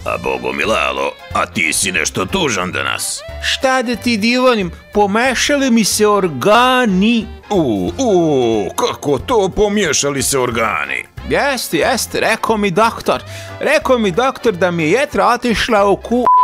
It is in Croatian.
A Bogo mi Lalo, a ti si nešto tužan danas. Šta da ti divanim, pomešali mi se organi. Kako to pomiješali se organi? Jeste, rekao mi doktor da mi je jetra otišla u